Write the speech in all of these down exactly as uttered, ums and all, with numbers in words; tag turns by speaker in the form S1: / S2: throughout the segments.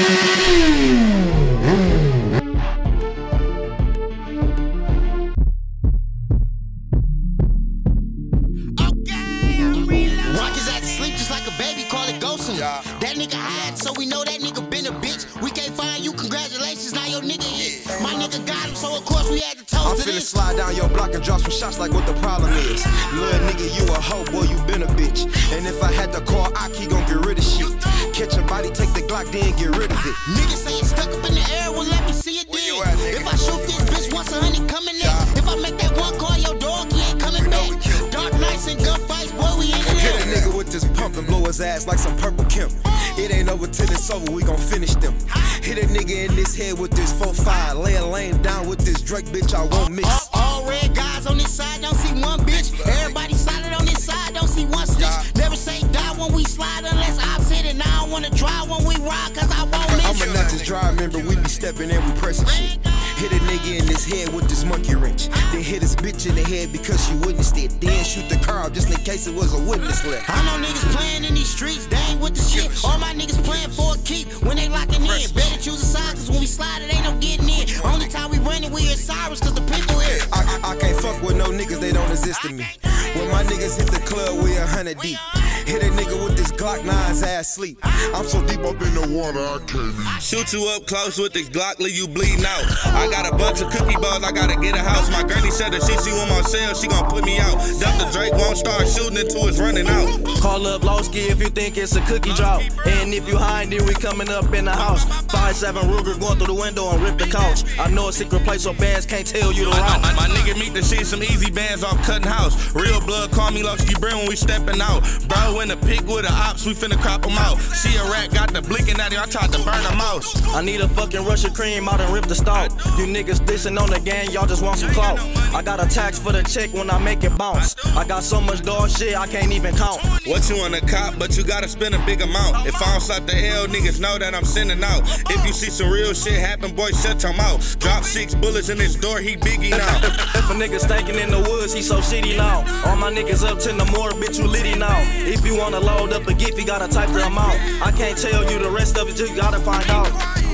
S1: Yeah. That nigga hide, so we know that nigga been a bitch. We can't find you, congratulations, now your nigga hit. My nigga got him, so of course we had to toast
S2: I'm
S1: to
S2: finna
S1: this.
S2: slide down your block and drop some shots like what the problem is. Little nigga, you a hoe, boy, you been a bitch. And if I had to call Aki, gon' get rid of shit. Catch a body, take the Glock, then get rid of it.
S1: Niggas say it's stuck up in the air, well let me see it then. If I shoot this bitch once, a honey coming in. Yeah. If I make that one call, your dog, he ain't coming back. Dark nights and gunfights, boy, we ain't in
S2: Hit a nigga with this pump and blow his ass like some purple Kemp. It ain't over till it's over, we gon' finish them. Hit a nigga in this head with this four five. Lay a lane down with this Drake, bitch, I won't mix.
S1: All, all red guys on this side, don't see one bitch. Everybody solid on this side, don't see one snitch. Never say die when we slide unless I'm sitting. I don't wanna drive when we ride, cause I won't miss.
S2: I'ma not just drive, remember, we be stepping and we pressing shit. Hit a nigga in his head with this monkey wrench. Then hit his bitch in the head because she witnessed it. Then shoot the car up just in case it was a witness left.
S1: I know niggas playing in these streets, they ain't with the shit. All my niggas playing for a keep when they locking in. Better choose a side, cause when we slide it ain't no getting in. Only time we running, we hear sirens cause the people here.
S2: I, I, I can't fuck with no niggas, they don't exist to me. When my niggas hit the club, we a hundred deep. Hit a nigga with this Glock nine's ass sleep. I'm so deep up in the water, I can't even.
S3: Shoot you up close with this Glock, leave you bleeding out. I got a bunch of cookie balls, I gotta get a house. My granny said that she see one on sale, she gon' put me out. Dump the Drake, won't start shooting until it's running out.
S4: Call up Lowski if you think it's a cookie drop. And if you high, then we coming up in the house. five seven Ruger going through the window and rip the couch. I know a secret place so bands can't tell you the route.
S3: My, my, my nigga meet the shit, some easy bands off cutting house. Real blood, call me Lowski Brand when we stepping out. Bro in the pig with the ops, we finna crop them out. She a rat, got the blinking at him, I tried to burn them out.
S4: I need a fucking rush of cream out and rip the stalk. You niggas dissing on the gang, y'all just want some clout. I got a tax for the check when I make it bounce. I got so much dog shit, I can't even count.
S3: What you on the cop, but you gotta spend a big amount. If I don't slap the L, niggas know that I'm sending out. If you see some real shit happen, boy, shut your mouth. Drop six bullets in his door, he biggie now.
S4: If a nigga stankin' in the woods, he so shitty now. All my niggas up to the more, bitch, you litty now. If you wanna load up a gift, you gotta type the amount. I can't tell you the rest of it, you gotta find out.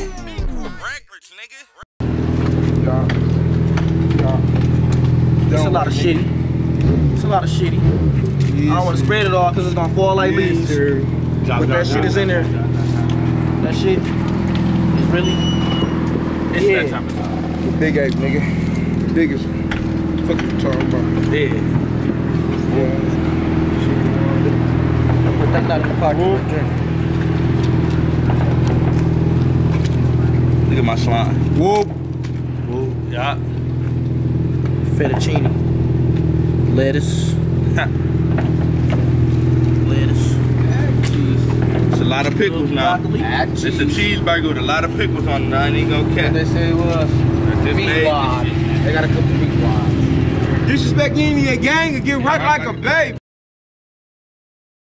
S3: Records, nigga.
S5: Yeah. Yeah.
S4: It's a lot of shitty. It's a lot of shitty. I don't wanna spread it all cause it's gonna fall like leaves. But that shit is in there. That shit is really, it's yeah. That time of time.
S5: The big ape, nigga. The biggest one. Fuck you talking about.
S4: Yeah.
S5: Yeah.
S4: Put that out in the pocket and drink.
S3: Look at my slime.
S5: Whoop.
S3: Whoop. Yeah.
S4: Fettuccine. Lettuce. Lettuce.
S3: It's a lot of pickles now. It's a cheeseburger with a lot of pickles on it. I ain't gonna catch.
S6: They say it was meat wad. They got a couple meat wads.
S5: Disrespect any of your gang and get rocked like a babe.